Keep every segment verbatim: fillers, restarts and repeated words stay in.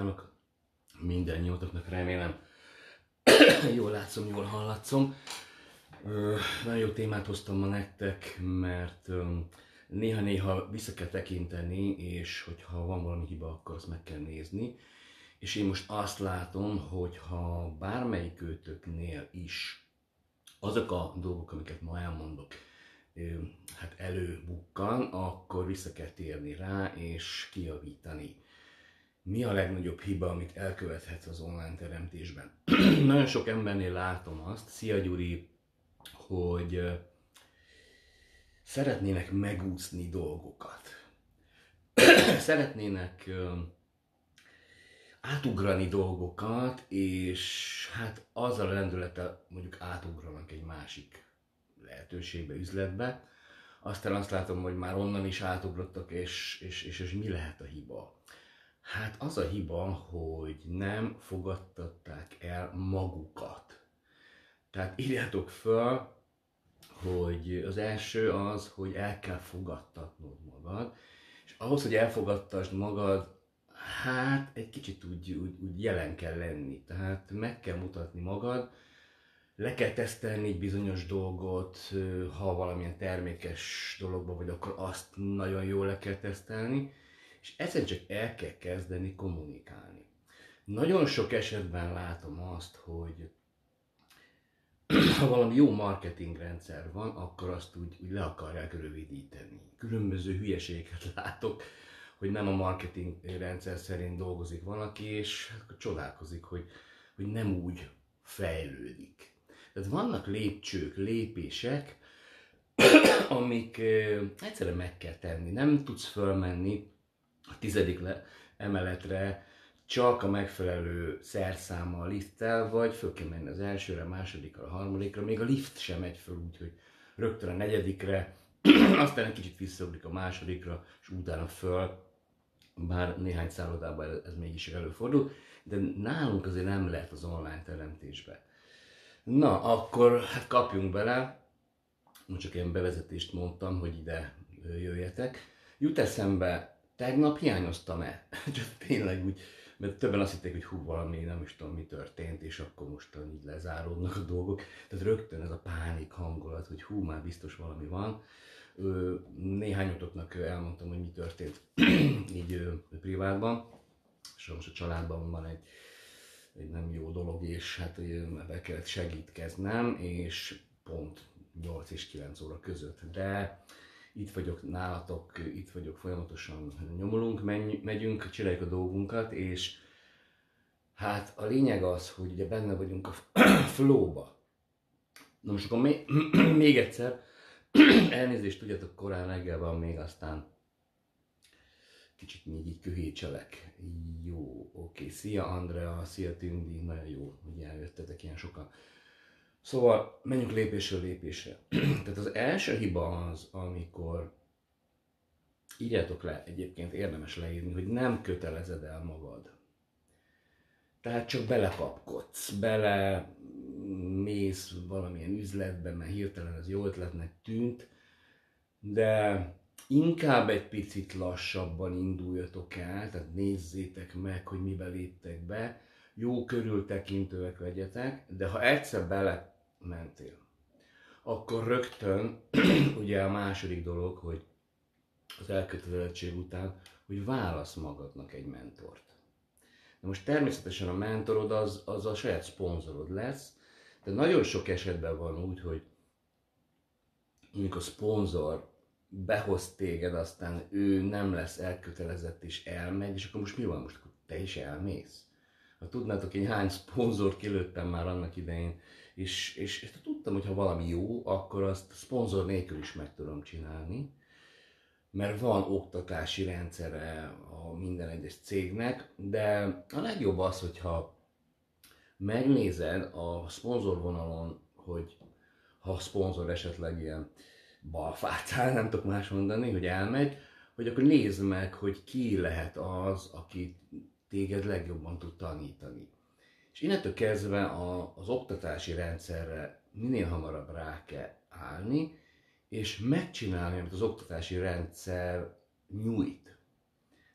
Minden nyitoknak remélem jól látszom, jól hallatszom. Nagyon jó témát hoztam ma nektek, mert néha-néha vissza kell tekinteni, és hogyha van valami hiba, akkor azt meg kell nézni. És én most azt látom, hogy ha bármelyik őtöknél is azok a dolgok, amiket ma elmondok, hát előbukkan, akkor vissza kell térni rá és kijavítani. Mi a legnagyobb hiba, amit elkövethetsz az online teremtésben? Nagyon sok embernél látom azt, szia Gyuri, hogy szeretnének megúszni dolgokat. Szeretnének átugrani dolgokat, és hát azzal a lendülettel mondjuk átugranak egy másik lehetőségbe, üzletbe. Aztán azt látom, hogy már onnan is átugrottak, és, és, és, és mi lehet a hiba? Hát az a hiba, hogy nem fogadtatták el magukat. Tehát írjátok föl, hogy az első az, hogy el kell fogadtatnod magad, és ahhoz, hogy elfogadtasd magad, hát egy kicsit úgy, úgy, úgy jelen kell lenni. Tehát meg kell mutatni magad, le kell tesztelni egy bizonyos dolgot, ha valamilyen termékes dologban vagy, akkor azt nagyon jól le kell tesztelni, és egyszerűen csak el kell kezdeni kommunikálni. Nagyon sok esetben látom azt, hogy ha valami jó marketingrendszer van, akkor azt úgy, úgy le akarják rövidíteni. Különböző hülyeségeket látok, hogy nem a marketingrendszer szerint dolgozik valaki, és akkor csodálkozik, hogy, hogy nem úgy fejlődik. Tehát vannak lépcsők, lépések, amik egyszerűen meg kell tenni. Nem tudsz fölmenni a tizedik emeletre csak a megfelelő szerszámmal, lifttel, vagy föl kell menni az elsőre, a másodikra, a harmadikra, még a lift sem megy föl úgy, hogy rögtön a negyedikre, aztán egy kicsit visszaugrik a másodikra, és utána föl, bár néhány szállodában ez mégis előfordul, de nálunk azért nem lehet az online teremtésbe. Na, akkor hát kapjunk bele, most csak ilyen bevezetést mondtam, hogy ide jöjjetek. Jut eszembe, tegnap hiányoztam-e? Csak tényleg úgy, mert többen azt hitték, hogy hú, valami, nem is tudom mi történt, és akkor mostan így lezáródnak a dolgok. Tehát rögtön ez a pánik hangulat, hogy hú, már biztos valami van. Néhányatoknak elmondtam, hogy mi történt így privátban, és most a családban van egy, egy nem jó dolog, és hát be kellett segítkeznem, és pont nyolc és kilenc óra között. De itt vagyok nálatok, itt vagyok, folyamatosan nyomulunk, megyünk, csináljuk a dolgunkat, és hát a lényeg az, hogy ugye benne vagyunk a flow-ba. Na most akkor még, még egyszer, elnézést, tudjátok, korán reggel van még, aztán kicsit még így köhécselek. Jó, oké, szia Andrea, szia Tündi, nagyon jó, hogy eljöttetek ilyen sokan. Szóval menjünk lépésről lépésre. Tehát az első hiba az, amikor írjátok le, egyébként érdemes leírni, hogy nem kötelezed el magad. Tehát csak belekapkodsz, bele mész valamilyen üzletbe, mert hirtelen ez jó ötletnek tűnt, de inkább egy picit lassabban induljatok el, tehát nézzétek meg, hogy mibe léptek be, jó körültekintőek legyetek, de ha egyszer bele mentél, akkor rögtön ugye a második dolog, hogy az elkötelezettség után, hogy válasz magadnak egy mentort. De most természetesen a mentorod az, az a saját szponzorod lesz, de nagyon sok esetben van úgy, hogy mondjuk a szponzor behoz téged, aztán ő nem lesz elkötelezett és elmegy, és akkor most mi van? Most akkor te is elmész? Ha tudnátok, én hány szponzort kilőttem már annak idején, és, és, és tudtam, hogy ha valami jó, akkor azt szponzor nélkül is meg tudom csinálni, mert van oktatási rendszere a minden egyes cégnek, de a legjobb az, hogyha megnézed a szponzorvonalon, hogy ha a szponzor esetleg ilyen balfácál, nem tudok más mondani, hogy elmegy, hogy akkor nézd meg, hogy ki lehet az, aki téged legjobban tud tanítani. És innentől kezdve a, az oktatási rendszerre minél hamarabb rá kell állni, és megcsinálni, amit az oktatási rendszer nyújt.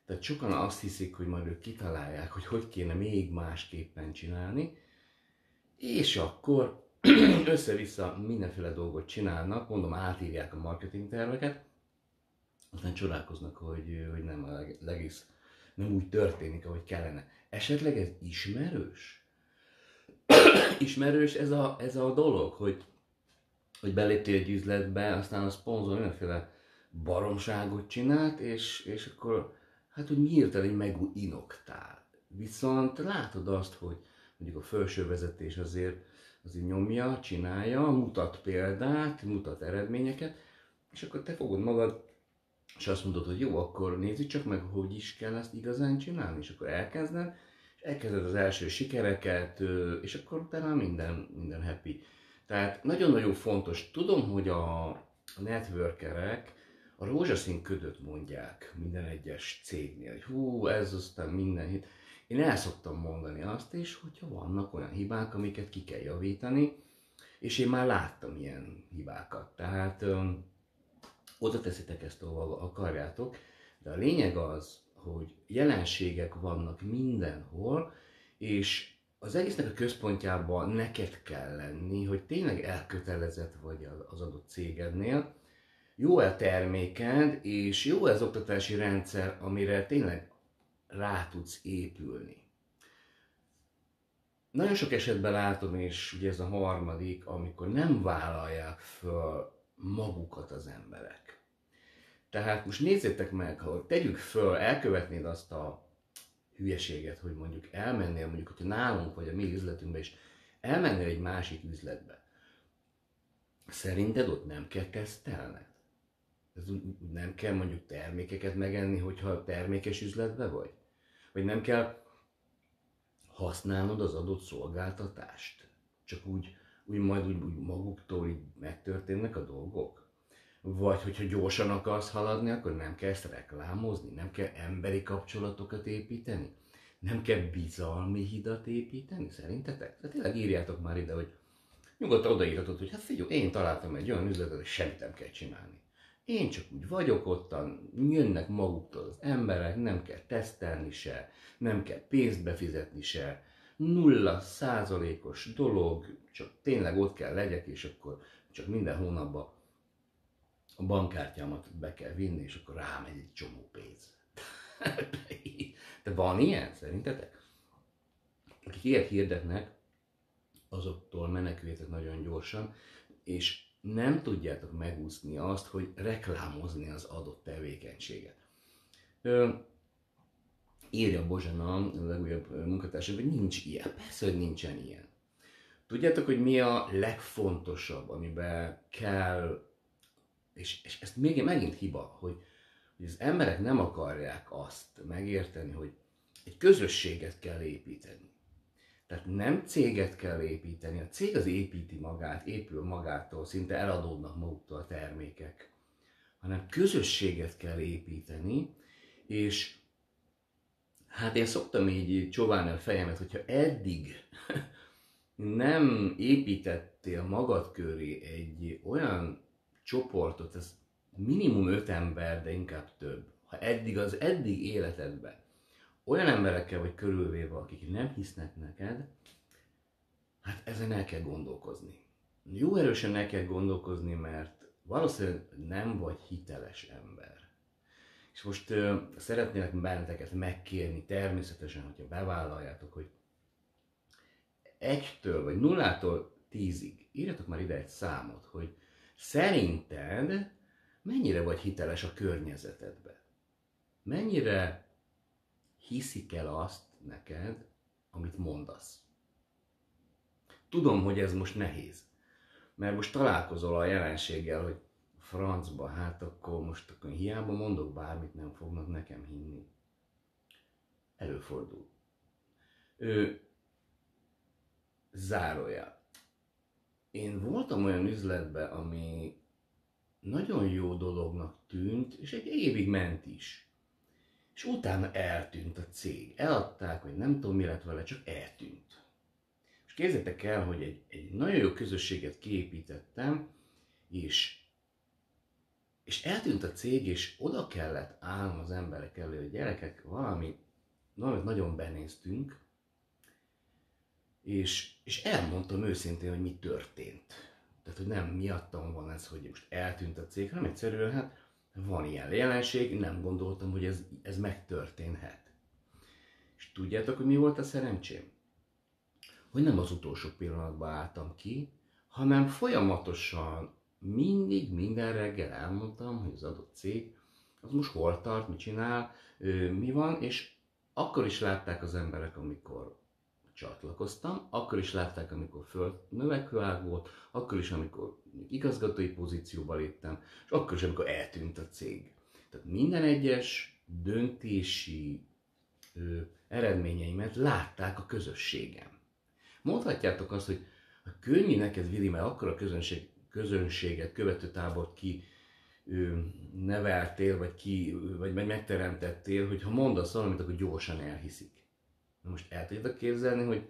Tehát sokan azt hiszik, hogy majd ők kitalálják, hogy hogy kéne még másképpen csinálni, és akkor össze-vissza mindenféle dolgot csinálnak, mondom, átírják a marketing terveket, aztán csodálkoznak, hogy, hogy nem a legész, nem úgy történik, ahogy kellene. Esetleg ez ismerős? Ismerős ez a, ez a dolog, hogy, hogy beléptél egy üzletbe, aztán a szponzor mindenféle baromságot csinált, és, és akkor hát úgy hirtelen meginogtál. Viszont látod azt, hogy mondjuk a felső vezetés azért, azért nyomja, csinálja, mutat példát, mutat eredményeket, és akkor te fogod magad, és azt mondod, hogy jó, akkor nézzük csak meg, hogy is kell ezt igazán csinálni, és akkor elkezded, és elkezded az első sikereket, és akkor utána minden, minden happy. Tehát nagyon-nagyon fontos, tudom, hogy a networkerek a rózsaszín ködöt mondják minden egyes cégnél, hogy hú, ez aztán minden hit. Én el szoktam mondani azt is, hogyha vannak olyan hibák, amiket ki kell javítani, és én már láttam ilyen hibákat. Tehát öm, oda teszitek ezt, ahol akarjátok, de a lényeg az, hogy jelenségek vannak mindenhol, és az egésznek a központjában neked kell lenni, hogy tényleg elkötelezett vagy az adott cégednél, jó a terméked, és jó az oktatási rendszer, amire tényleg rá tudsz épülni. Nagyon sok esetben látom, és ugye ez a harmadik, amikor nem vállalják föl magukat az emberek. Tehát most nézzétek meg, ha tegyük föl, elkövetnéd azt a hülyeséget, hogy mondjuk elmennél, mondjuk, hogyha nálunk vagy a mi üzletünkbe is, elmennél egy másik üzletbe. Szerinted ott nem kell tesztelned? Ez úgy nem kell mondjuk termékeket megenni, hogyha termékes üzletbe vagy? Vagy nem kell használnod az adott szolgáltatást? Csak úgy, úgy majd úgy, úgy maguktól így megtörténnek a dolgok? Vagy hogyha gyorsan akarsz haladni, akkor nem kell ezt reklámozni, nem kell emberi kapcsolatokat építeni, nem kell bizalmi hidat építeni, szerintetek? Tehát tényleg írjátok már ide, hogy nyugodtan odaírhatod, hogy hát figyelj, én találtam egy olyan üzletet, hogy semmit nem kell csinálni. Én csak úgy vagyok ottan, jönnek maguktól az emberek, nem kell tesztelni se, nem kell pénzt befizetni se, nulla százalékos dolog, csak tényleg ott kell legyek, és akkor csak minden hónapban a bankkártyámat be kell vinni, és akkor rámegy egy csomó pénz. De van ilyen, szerintetek? Akik ilyet hirdetnek, azoktól meneküljetek nagyon gyorsan, és nem tudjátok megúszni azt, hogy reklámozni az adott tevékenységet. Ö, írja Bozsana, a legújabb munkatársam, hogy nincs ilyen. Persze, hogy nincsen ilyen. Tudjátok, hogy mi a legfontosabb, amiben kell, és, és ezt még megint hiba, hogy, hogy az emberek nem akarják azt megérteni, hogy egy közösséget kell építeni. Tehát nem céget kell építeni, a cég az építi magát, épül magától, szinte eladódnak maguktól a termékek, hanem közösséget kell építeni, és hát én szoktam így csóválni a fejemet, hogyha eddig nem építettél magad köré egy olyan csoportot, ez minimum öt ember, de inkább több, ha eddig az eddig életedben olyan emberekkel vagy körülvéve, akik nem hisznek neked, hát ezen el kell gondolkozni. Jó erősen el kell gondolkozni, mert valószínűleg nem vagy hiteles ember. És most uh, szeretnélek benneteket megkérni, természetesen, hogyha bevállaljátok, hogy egytől vagy nullától tízig írjatok már ide egy számot, hogy szerinted mennyire vagy hiteles a környezetedbe. Mennyire hiszik el azt neked, amit mondasz. Tudom, hogy ez most nehéz, mert most találkozol a jelenséggel, hogy francba, hát akkor most akkor hiába mondok bármit, nem fognak nekem hinni. Előfordul. Ő zárójel. Én voltam olyan üzletben, ami nagyon jó dolognak tűnt, és egy évig ment is. És utána eltűnt a cég. Eladták, vagy nem tudom mi lett vele, csak eltűnt. És képzeljétek el, hogy egy, egy nagyon jó közösséget kiépítettem, és és eltűnt a cég, és oda kellett állnom az emberek elő, hogy gyerekek, valami, valamit nagyon benéztünk, és, és elmondtam őszintén, hogy mi történt. Tehát, hogy nem miattam van ez, hogy most eltűnt a cég, hanem egyszerűen hát van ilyen jelenség, nem gondoltam, hogy ez, ez megtörténhet. És tudjátok, hogy mi volt a szerencsém? Hogy nem az utolsó pillanatban álltam ki, hanem folyamatosan mindig, minden reggel elmondtam, hogy az adott cég az most hol tart, mit csinál, mi van, és akkor is látták az emberek, amikor csatlakoztam, akkor is látták, amikor föl növekvő ág volt, akkor is, amikor igazgatói pozícióba léptem, és akkor is, amikor eltűnt a cég. Tehát minden egyes döntési ö, eredményeimet látták a közösségem. Mondhatjátok azt, hogy a könnyű neked, Vili, mert akkor a közönség, közönséget, követőtábort ki ö, neveltél, vagy, ki, vagy megteremtettél, hogy ha mondasz valamit, akkor gyorsan elhiszik. Na most el tudjátok képzelni, hogy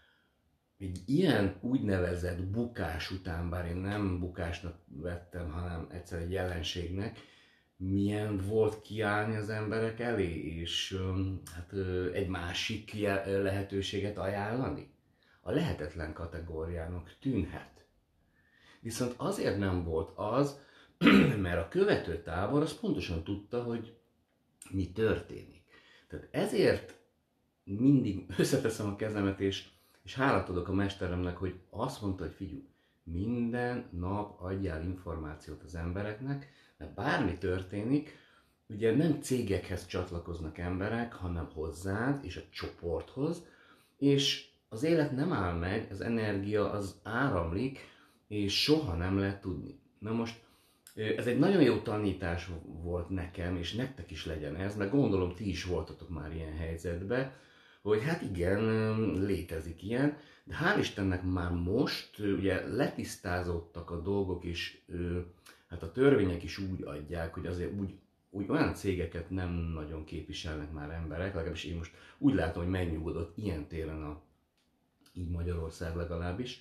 egy ilyen úgynevezett bukás után, bár én nem bukásnak vettem, hanem egyszer egy jelenségnek, milyen volt kiállni az emberek elé, és hát egy másik lehetőséget ajánlani? A lehetetlen kategóriának tűnhet. Viszont azért nem volt az, mert a követőtábor az pontosan tudta, hogy mi történik. Tehát ezért mindig összeteszem a kezemet, és, és hálát adok a mesteremnek, hogy azt mondta, hogy figyelj, minden nap adjál információt az embereknek, mert bármi történik, ugye nem cégekhez csatlakoznak emberek, hanem hozzád és a csoporthoz, és az élet nem áll meg, az energia az áramlik, és soha nem lehet tudni. Na most ez egy nagyon jó tanítás volt nekem, és nektek is legyen ez, mert gondolom ti is voltatok már ilyen helyzetben, hogy hát igen, létezik ilyen, de hál' Istennek már most ugye letisztázódtak a dolgok, és hát a törvények is úgy adják, hogy azért úgy, úgy olyan cégeket nem nagyon képviselnek már emberek, legalábbis én most úgy látom, hogy megnyugodott ilyen téren a, így Magyarország legalábbis,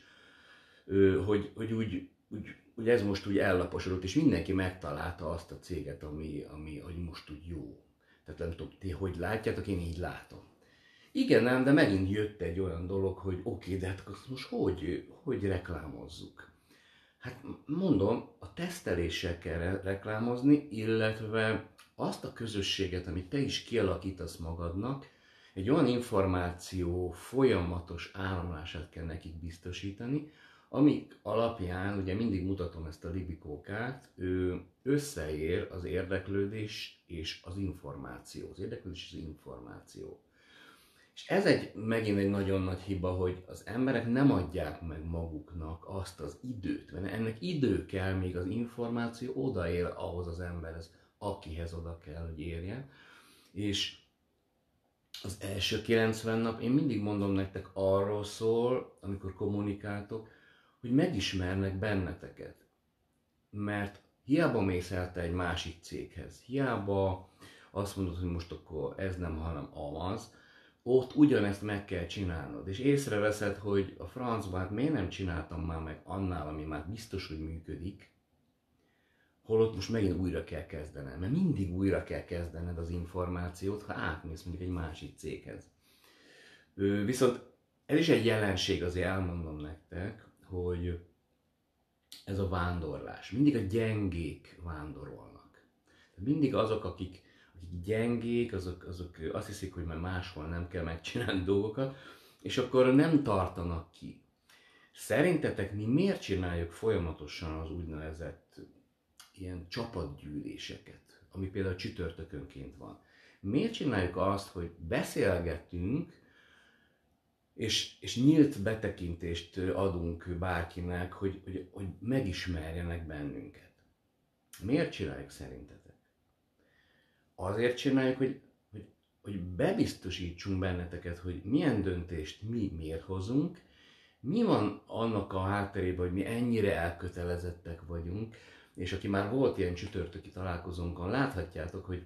hogy, hogy úgy, úgy, úgy ez most úgy ellaposodott, és mindenki megtalálta azt a céget, ami, ami, ami most úgy jó. Tehát nem tudom, ti hogy látjátok, én így látom. Igen, nem, de megint jött egy olyan dolog, hogy oké, okay, de hát most hogy, hogy reklámozzuk? Hát mondom, a teszteléssel kell reklámozni, illetve azt a közösséget, amit te is kialakítasz magadnak, egy olyan információ folyamatos áramlását kell nekik biztosítani, amik alapján, ugye mindig mutatom ezt a libikókát, ő összeér az érdeklődés és az információ. Az érdeklődés és az információ. És ez egy, megint egy nagyon nagy hiba, hogy az emberek nem adják meg maguknak azt az időt, mert ennek idő kell, még az információ odaér ahhoz az emberhez, akihez oda kell, hogy érjen. És az első kilencven nap, én mindig mondom nektek, arról szól, amikor kommunikáltok, hogy megismernek benneteket. Mert hiába mész el te egy másik céghez, hiába azt mondod, hogy most akkor ez nem, hanem amaz, ott ugyanezt meg kell csinálnod, és észreveszed, hogy a francban hát miért nem csináltam már meg annál, ami már biztos, hogy működik, holott most megint újra kell kezdened, mert mindig újra kell kezdened az információt, ha átmész mondjuk egy másik céghez. Viszont ez is egy jelenség, azért elmondom nektek, hogy ez a vándorlás. Mindig a gyengék vándorolnak. Mindig azok, akik akik gyengék, azok, azok azt hiszik, hogy már máshol nem kell megcsinálni dolgokat, és akkor nem tartanak ki. Szerintetek mi miért csináljuk folyamatosan az úgynevezett ilyen csapatgyűléseket, ami például csütörtökönként van? Miért csináljuk azt, hogy beszélgetünk, és, és nyílt betekintést adunk bárkinek, hogy, hogy, hogy megismerjenek bennünket? Miért csináljuk szerintetek? Azért csináljuk, hogy, hogy, hogy bebiztosítsunk benneteket, hogy milyen döntést mi miért hozunk, mi van annak a hátterében, hogy mi ennyire elkötelezettek vagyunk, és aki már volt ilyen csütörtöki találkozónkon, láthatjátok, hogy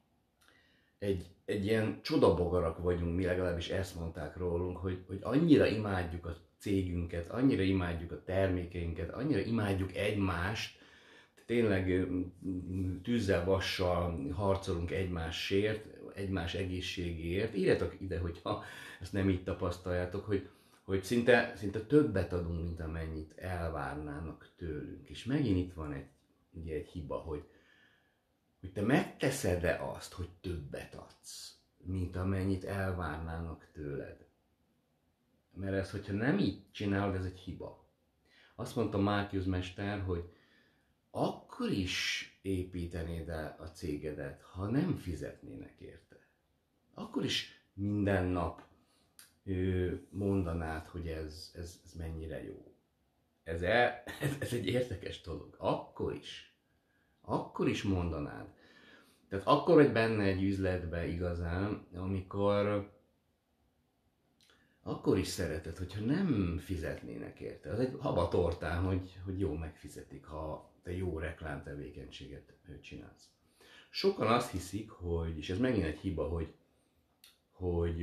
egy, egy ilyen csodabogarak vagyunk, mi legalábbis ezt mondták rólunk, hogy, hogy annyira imádjuk a cégünket, annyira imádjuk a termékeinket, annyira imádjuk egymást, tényleg tűzzel, vassal harcolunk egymásért, egymás egészségéért. Írjátok ide, hogyha ezt nem így tapasztaljátok, hogy, hogy szinte, szinte többet adunk, mint amennyit elvárnának tőlünk. És megint itt van egy, ugye egy hiba, hogy, hogy te megteszed-e azt, hogy többet adsz, mint amennyit elvárnának tőled. Mert ez, hogyha nem így csinálod, ez egy hiba. Azt mondta Marcuse mester, hogy akkor is építenéd el a cégedet, ha nem fizetnének érte. Akkor is minden nap mondanád, hogy ez, ez, ez mennyire jó. Ez, el, ez, ez egy érdekes dolog. Akkor is. Akkor is mondanád. Tehát akkor vagy benne egy üzletbe igazán, amikor akkor is szereted, hogyha nem fizetnének érte. Az egy haba tortán, hogy, hogy jó megfizetik, ha te jó reklámtevékenységet csinálsz. Sokan azt hiszik, hogy, és ez megint egy hiba, hogy, hogy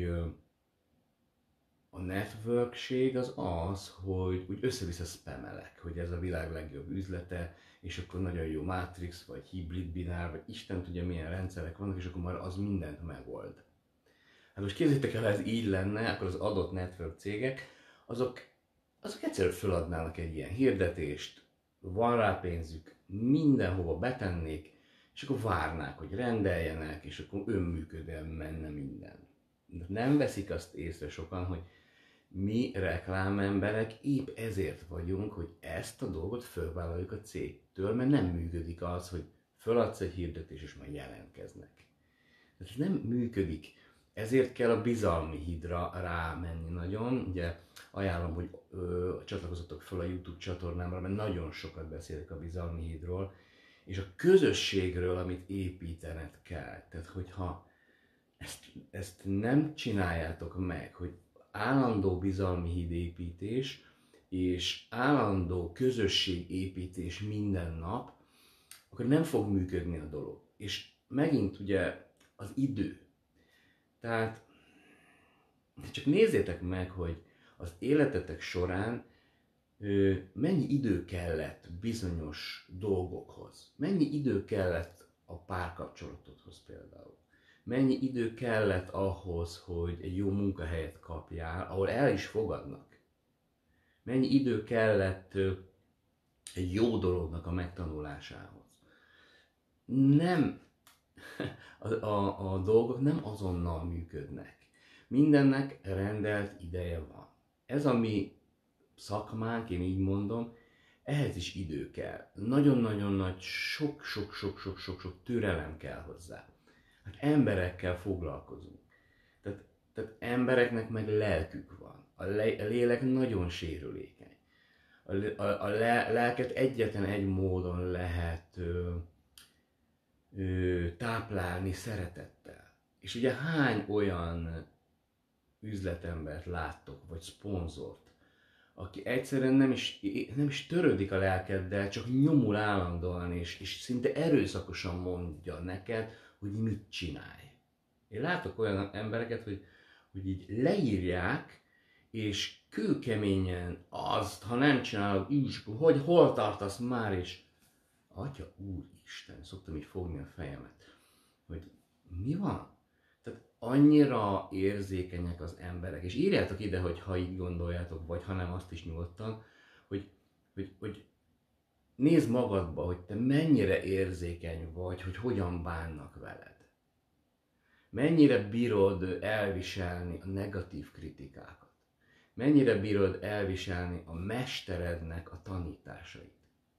a networkség az az, hogy úgy össze-vissza spamelek, hogy ez a világ legjobb üzlete, és akkor nagyon jó Matrix, vagy hibrid binár, vagy Isten tudja milyen rendszerek vannak, és akkor már az mindent megold. Hát most képzeljétek el, ha ez így lenne, akkor az adott network cégek, azok, azok egyszerűen feladnának egy ilyen hirdetést, van rá pénzük, mindenhova betennék, és akkor várnák, hogy rendeljenek, és akkor önműködően menne minden. De nem veszik azt észre sokan, hogy mi reklámemberek épp ezért vagyunk, hogy ezt a dolgot fölvállaljuk a cégtől, mert nem működik az, hogy föladsz egy hirdetést, és majd jelentkeznek. Ez nem működik. Ezért kell a bizalmi hídra rámenni nagyon. Ugye ajánlom, hogy ö, csatlakozzatok fel a YouTube csatornámra, mert nagyon sokat beszélek a bizalmi hídról, és a közösségről, amit építened kell. Tehát, hogyha ezt, ezt nem csináljátok meg, hogy állandó bizalmi hídépítés és állandó közösségépítés minden nap, akkor nem fog működni a dolog. És megint ugye az idő. Tehát csak nézzétek meg, hogy az életetek során ö, mennyi idő kellett bizonyos dolgokhoz. Mennyi idő kellett a párkapcsolatodhoz például. Mennyi idő kellett ahhoz, hogy egy jó munkahelyet kapjál, ahol el is fogadnak. Mennyi idő kellett ö, egy jó dolognak a megtanulásához. Nem, a, a, a dolgok nem azonnal működnek. Mindennek rendelt ideje van. Ez a mi szakmánk, én így mondom, ehhez is idő kell. Nagyon-nagyon nagy, sok-sok-sok-sok-sok türelem kell hozzá. Hát emberekkel foglalkozunk. Tehát, tehát embereknek meg lelkük van. A, le, a lélek nagyon sérülékeny. A, a, a le, lelket egyetlen egy módon lehet ö, ö, táplálni szeretettel. És ugye hány olyan üzletembert láttok, vagy szponzort, aki egyszerűen nem is, nem is törődik a lelkeddel, csak nyomul állandóan, és, és szinte erőszakosan mondja neked, hogy mit csinálj. Én látok olyan embereket, hogy, hogy így leírják, és kőkeményen azt, ha nem csinálod, is, hogy hol tartasz már, és Atya Úristen, szoktam így fogni a fejemet, hogy mi van? Tehát annyira érzékenyek az emberek, és írjátok ide, hogy ha így gondoljátok, vagy ha nem, azt is nyugodtan, hogy, hogy, hogy nézd magadba, hogy te mennyire érzékeny vagy, hogy hogyan bánnak veled. Mennyire bírod elviselni a negatív kritikákat. Mennyire bírod elviselni a mesterednek a tanításait.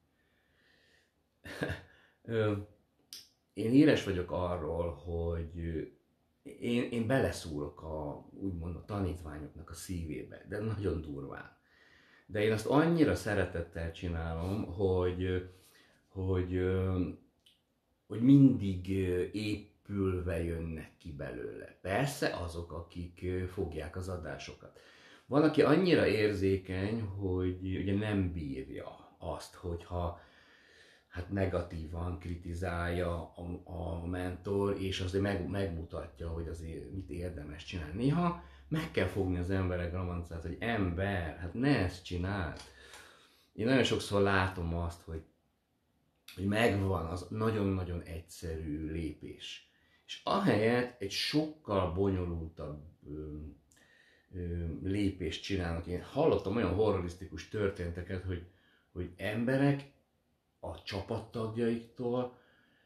Én híres vagyok arról, hogy én, én beleszúrok a, úgymond a tanítványoknak a szívébe, de nagyon durván. De én azt annyira szeretettel csinálom, hogy, hogy, hogy mindig épülve jönnek ki belőle. Persze azok, akik fogják az adásokat. Van, aki annyira érzékeny, hogy ugye nem bírja azt, hogyha hát negatívan kritizálja a, a mentor, és azért meg, megmutatja, hogy azért mit érdemes csinálni. Néha meg kell fogni az emberek ramancát, hogy ember, hát ne ezt csináld. Én nagyon sokszor látom azt, hogy, hogy megvan az nagyon-nagyon egyszerű lépés. És ahelyett egy sokkal bonyolultabb ö, ö, lépést csinálnak. Én hallottam olyan horrorisztikus történeteket, hogy, hogy emberek a csapattagjaiktól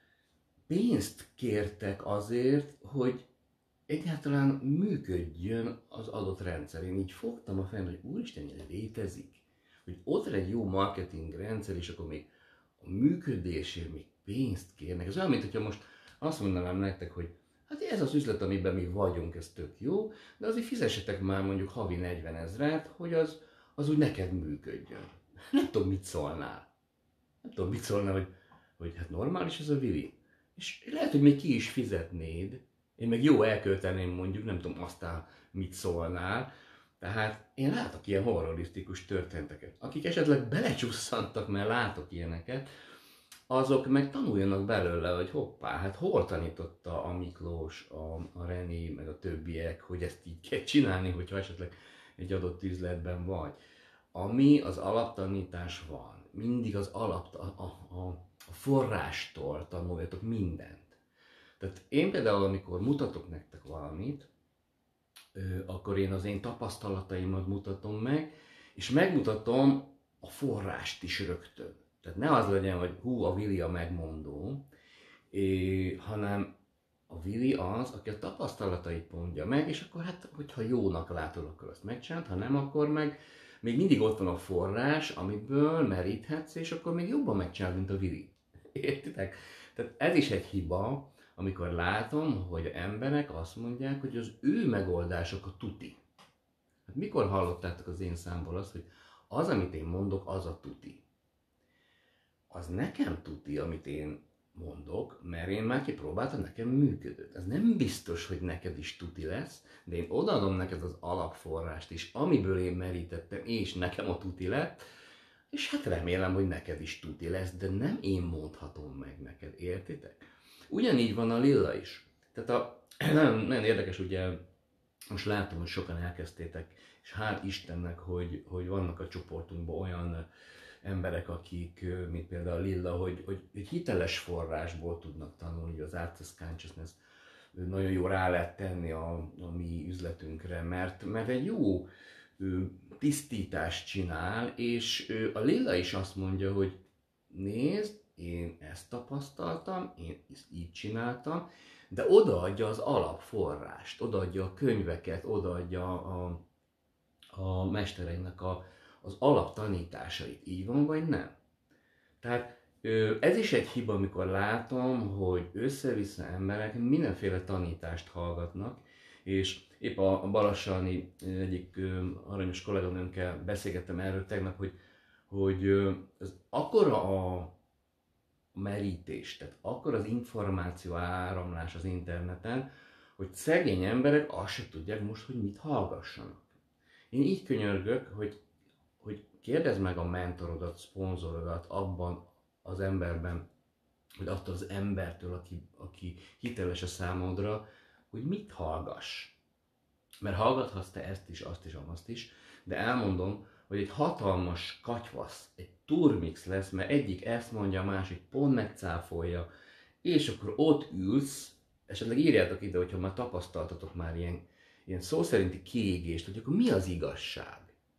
pénzt kértek azért, hogy egyáltalán működjön az adott rendszer. Én így fogtam a fejem, hogy úristen, ez létezik. Hogy ott egy jó marketing rendszer, és akkor még a működésért még pénzt kérnek. Ez olyan, mint hogyha most azt mondanám nektek, hogy hát ez az üzlet, amiben mi vagyunk, ez tök jó, de azért fizessetek már mondjuk havi negyven ezret, hogy az, az úgy neked működjön. Nem tudom, mit szólnál. Nem tudom, mit szólnál, hogy, hogy hát normális ez a Vili. És lehet, hogy még ki is fizetnéd, én meg jó elkölteném mondjuk, nem tudom aztán mit szólnál. Tehát én látok ilyen horrorisztikus történeteket. Akik esetleg belecsusszantak, mert látok ilyeneket, azok meg tanuljanak belőle, hogy hoppá, hát hol tanította a Miklós, a, a René, meg a többiek, hogy ezt így kell csinálni, hogyha esetleg egy adott üzletben vagy. Ami az alaptanítás van, mindig az alap, a, a, a forrástól tanuljatok mindent. Tehát én például, amikor mutatok nektek valamit, akkor én az én tapasztalataimat mutatom meg, és megmutatom a forrást is rögtön. Tehát ne az legyen, hogy hú, a Vili a megmondó, é, hanem a Vili az, aki a tapasztalatait mondja meg, és akkor hát, hogyha jónak látod, akkor azt megcsinálod, ha nem, akkor meg még mindig ott van a forrás, amiből meríthetsz, és akkor még jobban megcsinálod, mint a Vili. Értitek? Tehát ez is egy hiba, amikor látom, hogy emberek azt mondják, hogy az ő megoldások a tuti. Hát mikor hallottátok az én számból azt, hogy az, amit én mondok, az a tuti? Az nekem tuti, amit én mondok, mert én már kipróbáltam, nekem működött. Ez nem biztos, hogy neked is tuti lesz, de én odaadom neked az alapforrást is, amiből én merítettem, és nekem a tuti lett, és hát remélem, hogy neked is tuti lesz, de nem én mondhatom meg neked, értitek? Ugyanígy van a lilla is. Tehát a, nagyon, nagyon érdekes, ugye most látom, hogy sokan elkezdtétek, és hál' Istennek, hogy, hogy vannak a csoportunkban olyan emberek, akik, mint például Lilla, hogy, hogy egy hiteles forrásból tudnak tanulni, hogy az Access Consciousness nagyon jó rá lehet tenni a, a mi üzletünkre, mert, mert egy jó tisztítást csinál, és a Lilla is azt mondja, hogy nézd, én ezt tapasztaltam, én ezt így csináltam, de odaadja az alapforrást, odaadja a könyveket, odaadja a, a mestereinek a, az alaptanításait. Így van, vagy nem? Tehát ez is egy hiba, amikor látom, hogy össze-vissza emberek mindenféle tanítást hallgatnak, és épp a Balassani egyik aranyos kolléganőnkkel beszélgettem erről tegnap, hogy, hogy ez akkora a merítés, tehát akkor az információ áramlás az interneten, hogy szegény emberek azt se tudják most, hogy mit hallgassanak. Én így könyörgök, hogy, hogy kérdezd meg a mentorodat, szponzorodat abban az emberben, vagy attól az embertől, aki, aki hiteles a számodra, hogy mit hallgass. Mert hallgathatsz te ezt is, azt is, azt is, de elmondom, hogy egy hatalmas katyvasz, egy turmix lesz, mert egyik ezt mondja, a másik pont megcáfolja, és akkor ott ülsz, esetleg írjátok ide, hogyha már tapasztaltatok már ilyen, ilyen szó szerinti kiégést, hogy akkor mi az igazság?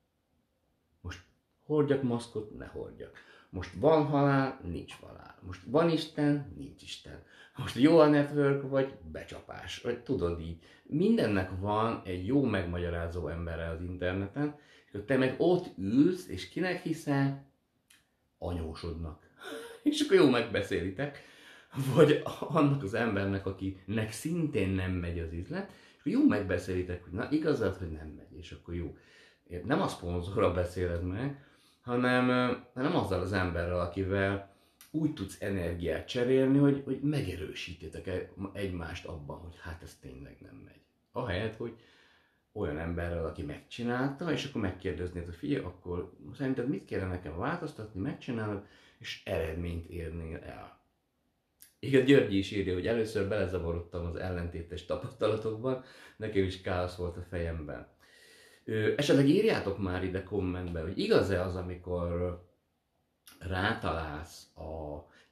Most hordjak maszkot, ne hordjak. Most van halál, nincs halál. Most van Isten, nincs Isten. Most jó a network, vagy becsapás, vagy tudod így. Mindennek van egy jó megmagyarázó emberre az interneten, és akkor te meg ott ülsz, és kinek hiszel? Anyósodnak. És akkor jó megbeszélitek. Vagy annak az embernek, akinek szintén nem megy az üzlet, és akkor jó megbeszélitek, hogy na igazad, hogy nem megy, és akkor jó. Nem a szponzorral beszéled meg, hanem, hanem azzal az emberrel, akivel úgy tudsz energiát cserélni, hogy, hogy megerősítétek egymást abban, hogy hát ez tényleg nem megy. Ahelyett, hogy olyan emberrel, aki megcsinálta, és akkor megkérdeznéd, hogy figyelj, akkor szerinted mit kéne nekem változtatni, megcsinálod, és eredményt érnél el. Igen, Györgyi is írja, hogy először belezavarodtam az ellentétes tapasztalatokban, nekem is káosz volt a fejemben. Ö, esetleg írjátok már ide kommentbe, hogy igaz-e az, amikor rátalálsz a... Tehát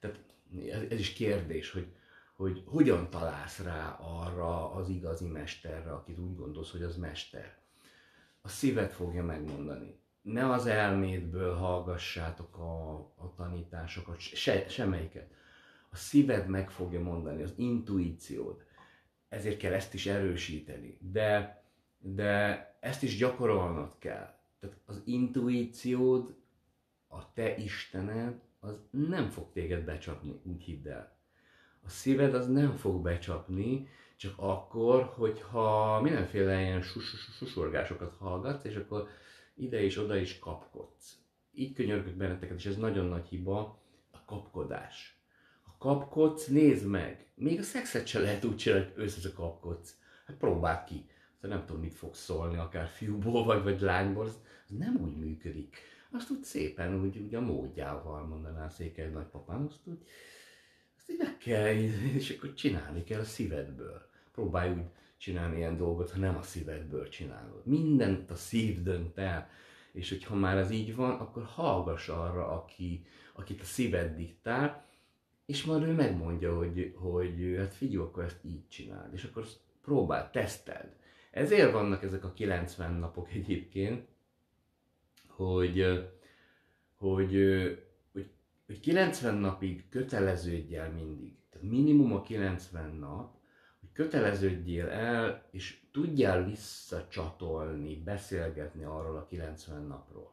ez, ez is kérdés, hogy, hogy hogyan találsz rá arra az igazi mesterre, akit úgy gondolsz, hogy az mester. A szíved fogja megmondani. Ne az elmédből hallgassátok a, a tanításokat, se, semmelyiket. A szíved meg fogja mondani, az intuíciód. Ezért kell ezt is erősíteni. De, de ezt is gyakorolnod kell. Tehát az intuíciód, a te Istened, az nem fog téged becsapni, úgy hidd el. A szíved az nem fog becsapni, csak akkor, hogyha mindenféle ilyen susorgásokat hallgatsz, és akkor ide és oda is kapkodsz. Így könyörgök benneteket, és ez nagyon nagy hiba, a kapkodás. Ha kapkodsz, nézd meg! Még a szexet se lehet úgy csinálni, hogy össze kapkodsz. Hát próbáld ki. Aztán nem tudom, mit fogsz szólni, akár fiúból vagy, vagy lányból, az nem úgy működik. Azt úgy szépen, úgy, úgy a módjával mondaná Székely nagypapám, azt úgy, azt így meg kell, és akkor csinálni kell a szívedből. Próbálj úgy csinálni ilyen dolgot, ha nem a szívedből csinálod. Mindent a szív dönt el, és hogyha már ez így van, akkor hallgass arra, aki, akit a szíved diktál, és majd ő megmondja, hogy, hogy hát figyelj, akkor ezt így csináld, és akkor próbáld, teszteld. Ezért vannak ezek a kilencven napok egyébként, hogy, hogy, hogy, hogy kilencven napig köteleződj el mindig. Tehát minimum a kilencven nap, hogy köteleződjél el, és tudjál visszacsatolni, beszélgetni arról a kilencven napról.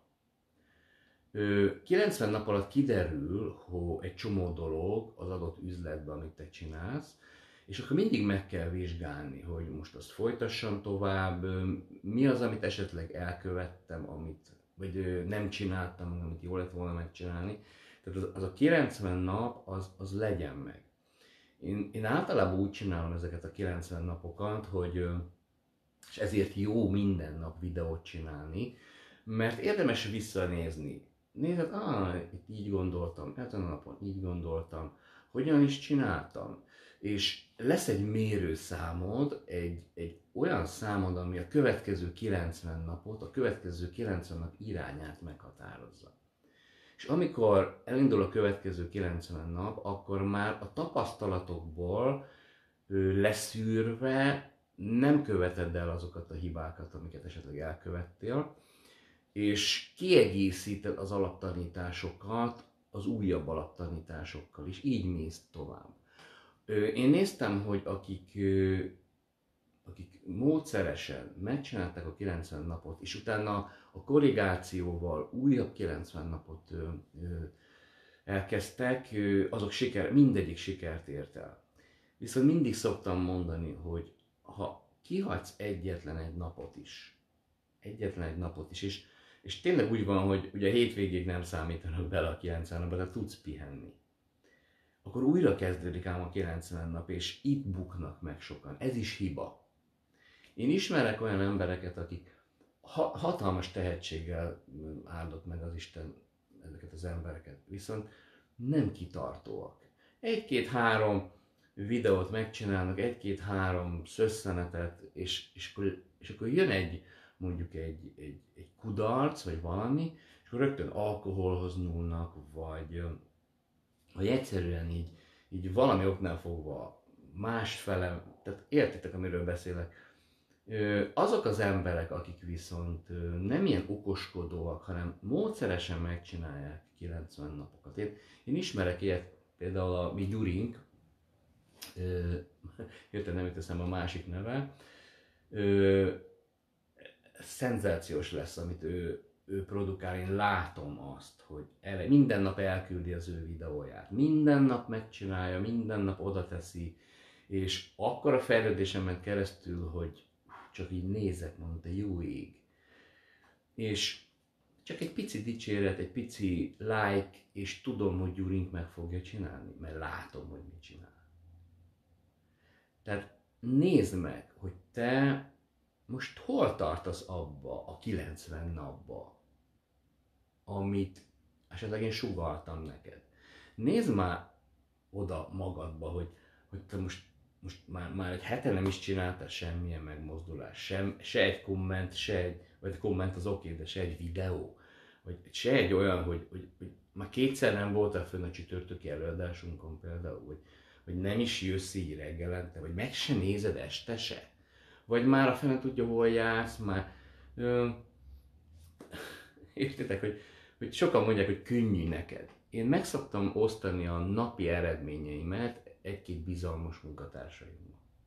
kilencven nap alatt kiderül, hogy egy csomó dolog az adott üzletben, amit te csinálsz, és akkor mindig meg kell vizsgálni, hogy most azt folytassam tovább, mi az, amit esetleg elkövettem, amit vagy nem csináltam, amit jól lett volna megcsinálni. Tehát az, az a kilencven nap, az, az legyen meg. Én, én általában úgy csinálom ezeket a kilencven napokat, hogy, és ezért jó minden nap videót csinálni, mert érdemes visszanézni. Nézed, ah, itt így gondoltam, ezen a napon így gondoltam, hogyan is csináltam. És lesz egy mérőszámod, egy, egy olyan számod, ami a következő kilencven napot, a következő kilencven nap irányát meghatározza. És amikor elindul a következő kilencven nap, akkor már a tapasztalatokból leszűrve nem követed el azokat a hibákat, amiket esetleg elkövettél, és kiegészíted az alaptanításokat az újabb alaptanításokkal, és így mész tovább. Én néztem, hogy akik, akik módszeresen megcsinálták a kilencven napot, és utána a korrigációval újabb kilencven napot elkezdtek, azok siker, mindegyik sikert ért el. Viszont mindig szoktam mondani, hogy ha kihagysz egyetlen egy napot is, egyetlen egy napot is, és, és tényleg úgy van, hogy ugye a hétvégéig nem számítanak bele a kilencven napba, de tudsz pihenni, akkor újra kezdődik ám a kilencven nap, és itt buknak meg sokan. Ez is hiba. Én ismerek olyan embereket, akik ha- hatalmas tehetséggel áldott meg az Isten ezeket az embereket, viszont nem kitartóak. Egy-két-három videót megcsinálnak, egy-két-három szösszenetet, és, és, akkor, és akkor jön egy, mondjuk egy, egy, egy kudarc, vagy valami, és akkor rögtön alkoholhoz nyúlnak, vagy vagy egyszerűen így, így valami oknál fogva másfele, tehát értitek, amiről beszélek. Azok az emberek, akik viszont nem ilyen okoskodóak, hanem módszeresen megcsinálják kilencven napokat. Én, én ismerek ilyet, például a mi Gyurink, hirtelen nem jut eszembe a másik neve, szenzációs lesz, amit ő ő produkál, én látom azt, hogy ele, minden nap elküldi az ő videóját, minden nap megcsinálja, minden nap oda teszi, és akkor a fejlődésen ment keresztül, hogy csak így nézek, mondta, jó ég. És csak egy pici dicséret, egy pici like, és tudom, hogy Gyurink meg fogja csinálni, mert látom, hogy mit csinál. Tehát nézd meg, hogy te most hol tartasz abba a kilencven napba, amit esetleg én sugalltam neked. Nézd már oda magadba, hogy, hogy te most, most már, már egy hete nem is csináltál semmilyen megmozdulás, sem, se egy komment, se egy, vagy a komment az oké, de se egy videó, vagy se egy olyan, hogy, hogy, hogy már kétszer nem voltál fönn a csütörtöki előadásunkon például, hogy, hogy nem is jössz így reggelente, vagy meg se nézed este se. Vagy már a fene tudja, hol jársz, már... Ö, értitek, hogy, hogy sokan mondják, hogy könnyű neked. Én meg szoktam osztani a napi eredményeimet egy-két bizalmas munkatársaimmal.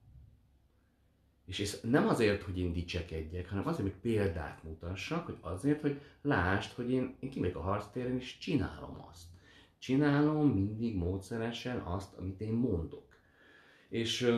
És ez nem azért, hogy én dicsekedjek, hanem azért, hogy példát mutassak, hogy azért, hogy lásd, hogy én, én kimegyek a harctéren és csinálom azt. Csinálom mindig módszeresen azt, amit én mondok. És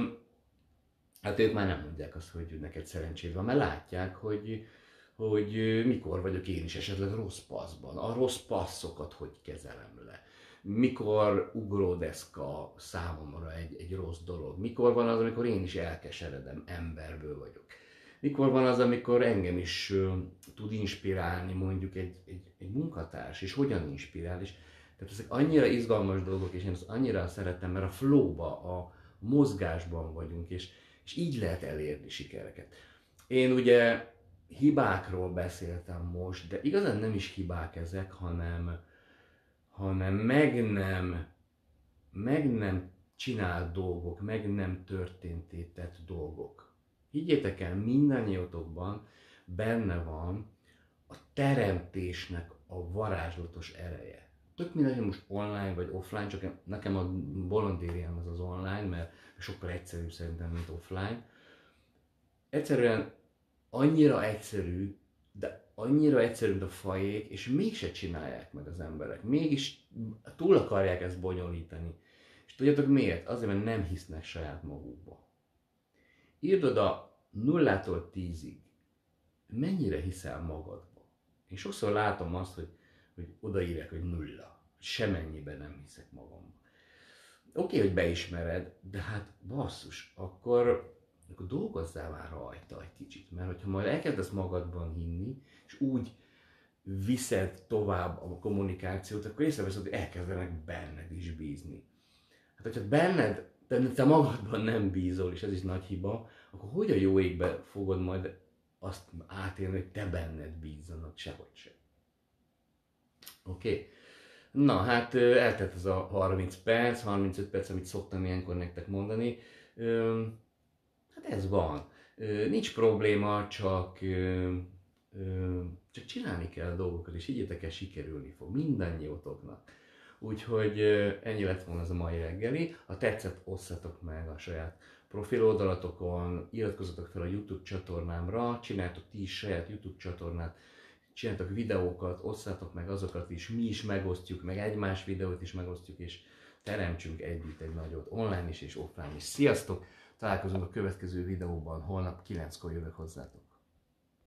hát ők már nem mondják azt, hogy neked szerencséd van, mert látják, hogy, hogy mikor vagyok én is esetleg rossz passzban. A rossz passzokat hogy kezelem le. Mikor ugródeszka számomra egy, egy rossz dolog. Mikor van az, amikor én is elkeseredem, emberből vagyok. Mikor van az, amikor engem is uh, tud inspirálni mondjuk egy, egy, egy munkatárs, és hogyan inspirál. És, tehát ezek annyira izgalmas dolgok, és én azt annyira szeretem, mert a flowba, a mozgásban vagyunk, és, és így lehet elérni sikereket. Én ugye hibákról beszéltem most, de igazán nem is hibák ezek, hanem, hanem meg nem, meg nem csinált dolgok, meg nem történté tett dolgok. Higgyétek el, mindannyiatokban benne van a teremtésnek a varázslatos ereje. Tök mindegy, hogy most online vagy offline, csak nekem a bolondériám az az online, mert sokkal egyszerűbb szerintem, mint offline. Egyszerűen annyira egyszerű, de annyira egyszerű, mint a fajék, és mégse csinálják meg az emberek. Mégis túl akarják ezt bonyolítani. És tudjátok miért? Azért, mert nem hisznek saját magukba. Írd oda nullától tízig, mennyire hiszel magadba. Én sokszor látom azt, hogy, hogy odaírják, hogy nulla. Semennyiben nem hiszek magamban. Oké, okay, hogy beismered, de hát basszus, akkor, akkor dolgozzál már rajta egy kicsit. Mert hogyha majd elkezdesz magadban hinni, és úgy viszed tovább a kommunikációt, akkor észreveszed, hogy elkezdenek benned is bízni. Hát hogyha benned, te, te magadban nem bízol, és ez is nagy hiba, akkor hogy a jó égbe fogod majd azt átélni, hogy te benned bízzanak, sehogy sem. Oké? Okay. Na hát eltelt ez a harminc perc, harmincöt perc, amit szoktam ilyenkor nektek mondani. Hát ez van. Nincs probléma, csak, csak csinálni kell a dolgokat, és higgyétek el, sikerülni fog mindannyiótoknak. Úgyhogy ennyi lett volna ez a mai reggeli. Ha tetszett, osszátok meg a saját profil oldalatokon, iratkozzatok fel a YouTube csatornámra, csináltok ti is saját YouTube csatornát, csináltok videókat, osszátok meg azokat is, mi is megosztjuk, meg egymás videót is megosztjuk, és teremtsünk együtt egy nagyot, online is és offline is. Sziasztok! Találkozunk a következő videóban, holnap kilenckor jövök hozzátok.